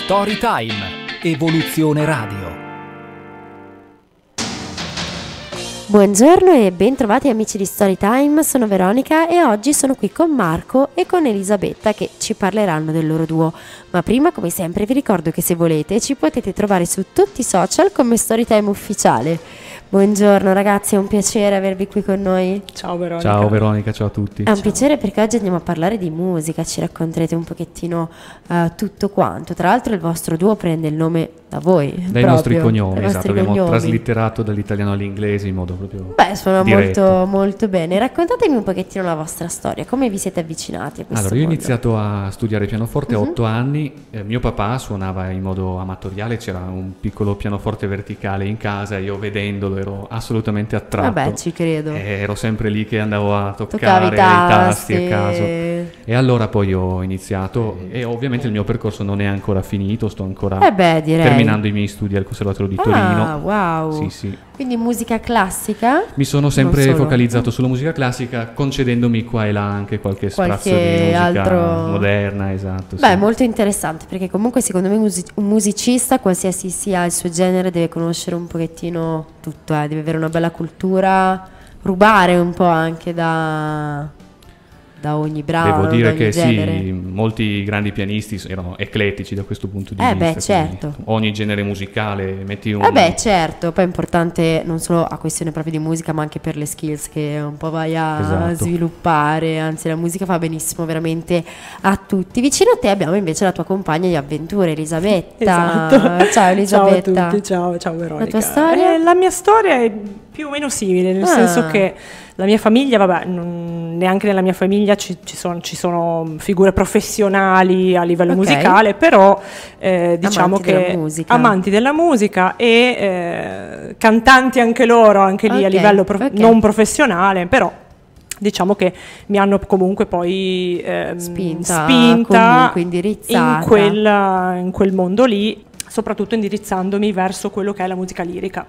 Storytime, Evoluzione Radio. Buongiorno e bentrovati amici di Storytime, sono Veronica e oggi sono qui con Marco e con Elisabetta che ci parleranno del loro duo. Ma prima, come sempre, vi ricordo che se volete ci potete trovare su tutti i social come Storytime Ufficiale. Buongiorno ragazzi, è un piacere avervi qui con noi. Ciao Veronica. Ciao Veronica, ciao a tutti. È un piacere perché oggi andiamo a parlare di musica, ci racconterete un pochettino tutto quanto. Tra l'altro il vostro duo prende il nome da voi. Dai nostri cognomi, dai esatto, vostri abbiamo cognomi. traslitterato dall'italiano all'inglese in modo proprio Suona diretto. molto bene. Raccontatemi un pochettino la vostra storia, come vi siete avvicinati a questo Allora, io ho mondo? iniziato a studiare pianoforte a 8 anni, mio papà suonava in modo amatoriale, c'era un piccolo pianoforte verticale in casa e io vedendolo ero assolutamente attratto. Vabbè, ci credo. Ero sempre lì che andavo a Toccavi toccare i i tasti tasti. a caso. E allora poi ho iniziato e ovviamente il mio percorso non è ancora finito, sto ancora Direi. terminando i miei studi al Conservatorio di Torino. Wow. Sì, sì. Quindi musica classica? Mi sono Non sempre solo. focalizzato sulla musica classica, concedendomi qua e là anche qualche sprazzo di musica altro moderna, esatto. Beh, sì. molto interessante perché comunque secondo me un musicista, qualsiasi sia il suo genere, deve conoscere un pochettino tutto, deve avere una bella cultura, rubare un po' anche da ogni brano, Devo dire da ogni che genere. sì, molti grandi pianisti erano eclettici da questo punto di vista. Beh, quindi certo. Ogni genere musicale, metti un... Certo, poi è importante non solo a questione proprio di musica, ma anche per le skills che un po' vai a Esatto. sviluppare, anzi la musica fa benissimo veramente a tutti. Vicino a te abbiamo invece la tua compagna di avventure, Elisabetta. Esatto. Ciao Elisabetta. Ciao a tutti, ciao Veronica. La tua storia? La mia storia è più o meno simile, nel senso che la mia famiglia, neanche nella mia famiglia ci sono figure professionali a livello musicale, però diciamo amanti della musica e cantanti anche loro, anche lì a livello non professionale, però diciamo che mi hanno comunque poi spinta comunque indirizzata in quel mondo lì, soprattutto indirizzandomi verso quello che è la musica lirica.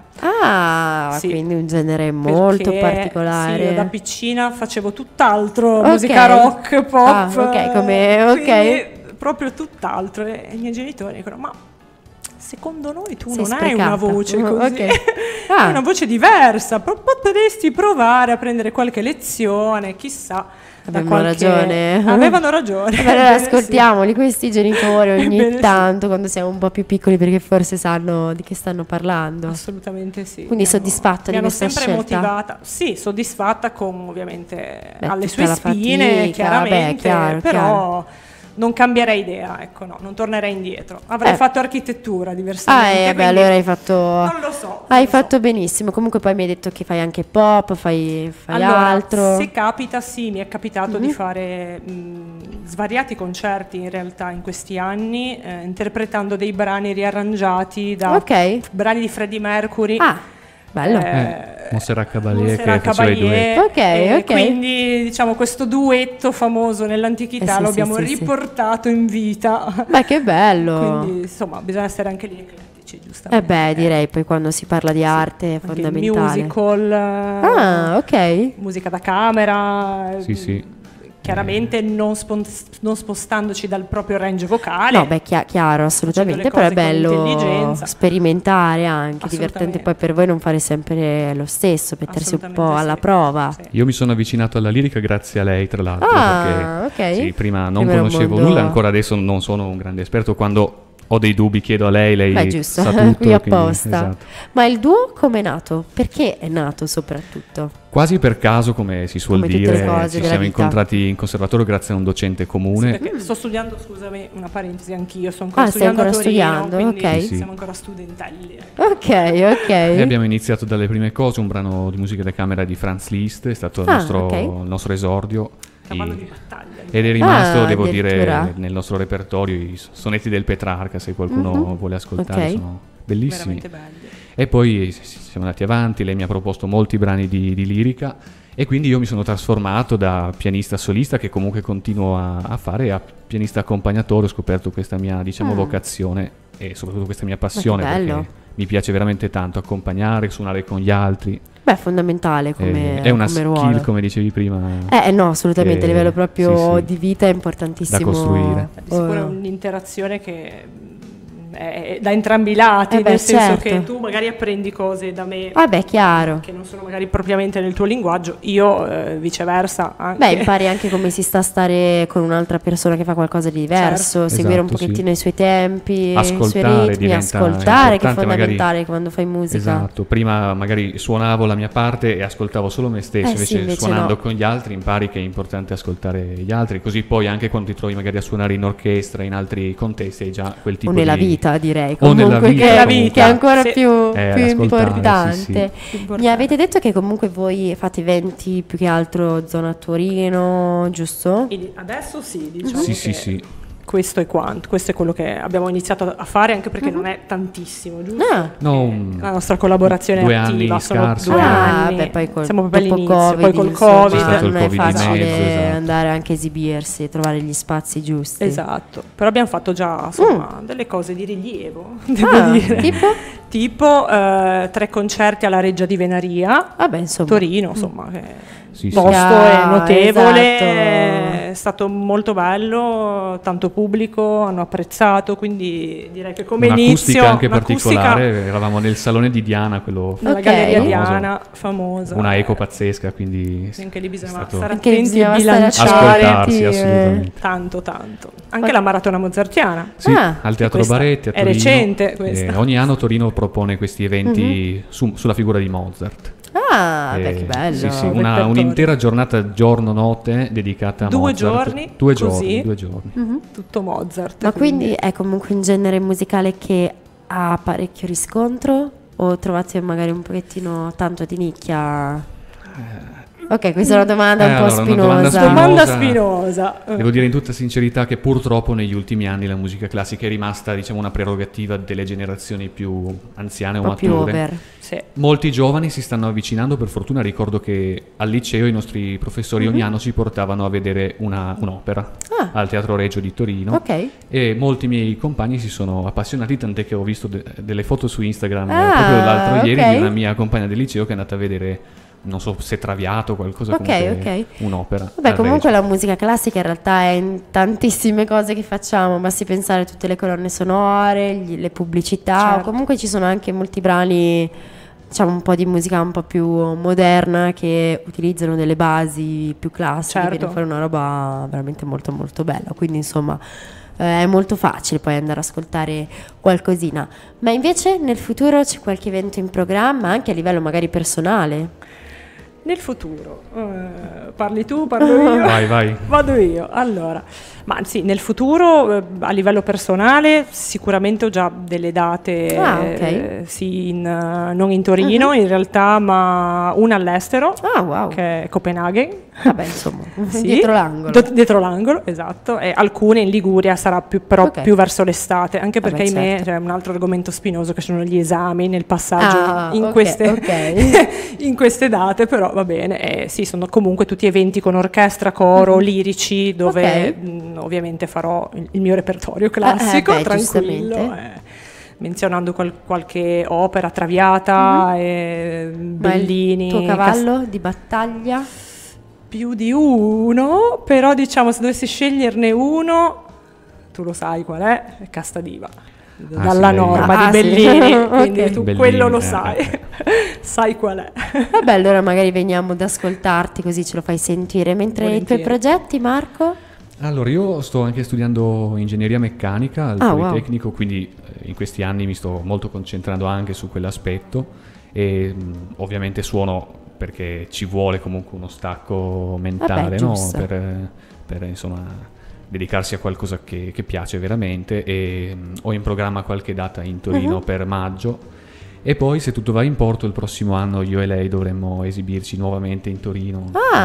Sì, quindi un genere molto particolare. Sì, io da piccina facevo tutt'altro, musica rock, pop, quindi proprio tutt'altro. E i miei genitori dicono: ma secondo noi tu non hai una voce così, hai una voce diversa, potresti provare a prendere qualche lezione, chissà. Avevano ragione. Allora ascoltiamoli questi genitori ogni tanto quando siamo un po' più piccoli, perché forse sanno di che stanno parlando. Assolutamente sì. Quindi soddisfatta di questa scelta? Mi hanno sempre motivata. Sì, soddisfatta, con ovviamente alle sue spine, chiaramente, però non cambierei idea, ecco, no, non tornerei indietro. Avrei fatto architettura diversamente. Allora hai fatto... Non lo so. Hai fatto benissimo. Comunque poi mi hai detto che fai anche pop, fai altro. Se capita, sì, mi è capitato di fare svariati concerti in realtà in questi anni, interpretando dei brani riarrangiati da brani di Freddie Mercury. Bello. Montserrat Caballé che faceva i duetti. Quindi diciamo questo duetto famoso nell'antichità lo abbiamo riportato in vita. Beh, che bello. Quindi insomma bisogna essere anche lì eclettici, giustamente. Direi poi quando si parla di arte è fondamentale. Musical, musica da camera. Sì. Chiaramente non spostandoci dal proprio range vocale. No, chiaro, assolutamente, però è bello sperimentare anche, divertente poi per voi non fare sempre lo stesso, mettersi un po' alla prova. Sì. Io mi sono avvicinato alla lirica grazie a lei, tra l'altro, perché prima non conoscevo nulla, ancora adesso non sono un grande esperto, quando ho dei dubbi chiedo a lei giusto, sa tutto. qui apposta. Esatto. Ma il duo come è nato? Perché è nato soprattutto? Quasi per caso, come si suol dire, ci siamo incontrati in conservatorio grazie a un docente comune. Sì, sto studiando, scusami, una parentesi, anch'io sto ancora studiando a Torino, quindi siamo ancora studentelli. E abbiamo iniziato dalle prime cose, un brano di musica da camera di Franz Liszt, è stato il nostro esordio. Cavallo di battaglia. Ed è rimasto, devo dire, nel nostro repertorio i sonetti del Petrarca, se qualcuno vuole ascoltare, sono bellissimi. Veramente belli. E poi siamo andati avanti, lei mi ha proposto molti brani di lirica e quindi io mi sono trasformato da pianista solista, che comunque continuo a fare, a pianista accompagnatore. Ho scoperto questa mia, vocazione e soprattutto questa mia passione, perché mi piace veramente tanto accompagnare, suonare con gli altri. Beh, è fondamentale come è una come skill, ruolo. come dicevi prima. No, assolutamente, a livello proprio di vita è importantissimo. Da costruire. Di sicuro è un'interazione che da entrambi i lati, nel senso certo. che tu magari apprendi cose da me chiaro. che non sono magari propriamente nel tuo linguaggio, io viceversa anche. Impari anche come si sta a stare con un'altra persona che fa qualcosa di diverso, Certo. seguire un Esatto, pochettino i suoi tempi, Ascoltare i suoi ritmi, diventa ascoltare, che è importante, fondamentale magari, quando fai musica. Esatto, prima magari suonavo la mia parte e ascoltavo solo me stesso, invece suonando con gli altri impari che è importante ascoltare gli altri, così poi anche quando ti trovi magari a suonare in orchestra, in altri contesti, hai già quel tipo o nella di... vita, direi, O nella comunque, vita, che è ancora Sì. più ascoltare, importante. sì. Mi avete detto che comunque voi fate eventi più che altro zona Torino, giusto? Adesso sì, diciamo Sì, che sì, sì. questo è quanto, questo è quello che abbiamo iniziato a fare, anche perché non è tantissimo, giusto? No, La nostra collaborazione 2 attiva anni sono scarsi. 2 anni. Poi siamo proprio dopo all'inizio, poi col insomma, Covid. C'è stato il non è Covid di facile mezzo, esatto. andare anche a esibirsi e trovare gli spazi giusti. Esatto, però abbiamo fatto già insomma, delle cose di rilievo, devo dire. Tipo 3 concerti alla Reggia di Venaria, Insomma. Torino, insomma, che Sì, sì. posto è notevole, esatto. è stato molto bello, tanto pubblico, hanno apprezzato, quindi direi che come Un'acustica inizio anche un'acustica particolare, eravamo nel salone di Diana, quello nella Ok. Galleria famoso. Diana, famosa. Una eco pazzesca, quindi Anche lì bisognava stato- stare Anche attenti e bisognava stare bilanciare ascoltarsi, assolutamente. tanto. Anche la maratona mozartiana. Sì, al Teatro questa Baretti a è Torino. recente, questa. Ogni anno Torino propone questi eventi sulla figura di Mozart. Che bello. Sì, sì, Repertorio. un'intera giornata giorno-notte dedicata a 2 Mozart. giorni, 2 così. giorni. Tutto Mozart. Ma quindi è comunque un genere musicale che ha parecchio riscontro o trovate magari un pochettino tanto di nicchia? Ok, questa è una domanda un po' allora, una domanda spinosa. Domanda spinosa. Devo dire in tutta sincerità che purtroppo negli ultimi anni la musica classica è rimasta, diciamo, una prerogativa delle generazioni più anziane o Un po' più mature. over. Sì. Molti giovani si stanno avvicinando, per fortuna ricordo che al liceo i nostri professori ogni anno ci portavano a vedere un'opera al Teatro Regio di Torino. Ok. E molti miei compagni si sono appassionati, tant'è che ho visto delle foto su Instagram proprio l'altro ieri ok. di una mia compagna del liceo che è andata a vedere, non so se Traviato o qualcosa, comunque un'opera. Vabbè, al comunque Regio. la musica classica in realtà è in tantissime cose che facciamo, basti pensare a tutte le colonne sonore, le pubblicità, Certo. o comunque ci sono anche molti brani, diciamo un po' di musica un po' più moderna che utilizzano delle basi più classiche, Certo. viene fuori una roba veramente molto molto bella, quindi insomma è molto facile poi andare ad ascoltare qualcosina. Ma invece nel futuro c'è qualche evento in programma, anche a livello magari personale? Nel futuro, parli tu, parlo io? Vai. Vado io. Allora, ma sì, nel futuro a livello personale sicuramente ho già delle date, ok. sì, non in Torino in realtà, ma una all'estero, Wow. che è Copenaghen. Vabbè, insomma, Sì, dietro l'angolo. Dietro l'angolo, esatto. E alcune in Liguria sarà però Ok. più verso l'estate, anche perché Vabbè, ahimè certo. c'è un altro argomento spinoso che sono gli esami nel passaggio in ok, queste ok. in queste date, però va bene. Sì, sono comunque tutti eventi con orchestra, coro, lirici, dove Ok. Ovviamente farò il mio repertorio classico, beh, tranquillo. giustamente. Menzionando qualche opera, Traviata, Bellini. Ma il tuo cavallo di battaglia? Più di uno, però diciamo se dovessi sceglierne uno, tu lo sai qual è Castadiva, dalla sì, norma di sì. Bellini, quindi Ok. tu Bellini, quello lo sai, eh. sai qual è. Vabbè, allora magari veniamo ad ascoltarti così ce lo fai sentire. Mentre i tuoi Volentieri. progetti, Marco? Allora, io sto anche studiando ingegneria meccanica al wow. Politecnico, quindi in questi anni mi sto molto concentrando anche su quell'aspetto e ovviamente suono perché ci vuole comunque uno stacco mentale, Vabbè, no? giusto. per insomma dedicarsi a qualcosa che piace veramente e ho in programma qualche data in Torino per maggio. E poi, se tutto va in porto, il prossimo anno io e lei dovremmo esibirci nuovamente in Torino,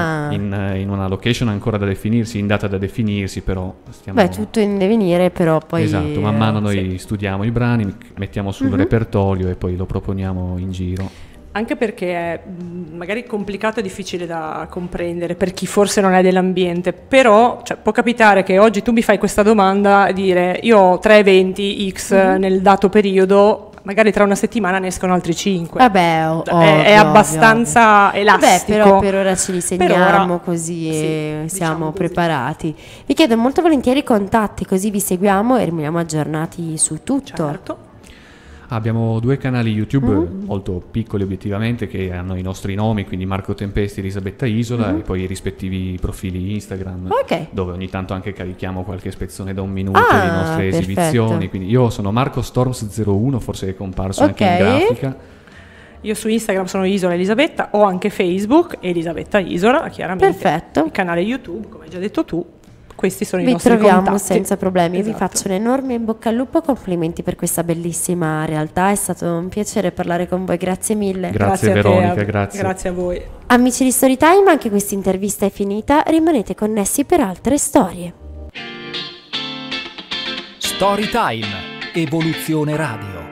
in una location ancora da definirsi, in data da definirsi, però stiamo... Beh, tutto in divenire, però poi... Esatto, man mano noi sì. studiamo i brani, mettiamo sul repertorio e poi lo proponiamo in giro. Anche perché è magari complicato e difficile da comprendere per chi forse non è dell'ambiente, però cioè, può capitare che oggi tu mi fai questa domanda e dire io ho 3 eventi X nel dato periodo, magari tra una settimana ne escono altri 5. Vabbè, è abbastanza elastico. Vabbè, però per ora ce li segniamo così sì, siamo diciamo preparati. Vi chiedo molto volentieri i contatti, così vi seguiamo e rimaniamo aggiornati su tutto. Certo. Abbiamo 2 canali YouTube molto piccoli obiettivamente, che hanno i nostri nomi, quindi Marco Tempesti e Elisabetta Isola, e poi i rispettivi profili Instagram, dove ogni tanto anche carichiamo qualche spezzone da 1 minuto di nostre esibizioni. Quindi io sono Marco Storms01, forse è comparso anche in grafica. Io su Instagram sono Isola Elisabetta, ho anche Facebook Elisabetta Isola, chiaramente. Perfetto. Il canale YouTube, come hai già detto tu. Questi sono i vi nostri troviamo contatti. senza problemi. Esatto. Vi faccio un enorme in bocca al lupo, complimenti per questa bellissima realtà, è stato un piacere parlare con voi, grazie mille. Grazie Veronica, grazie. Grazie a voi. Amici di Storytime, anche questa intervista è finita, rimanete connessi per altre storie. Storytime, Evoluzione Radio.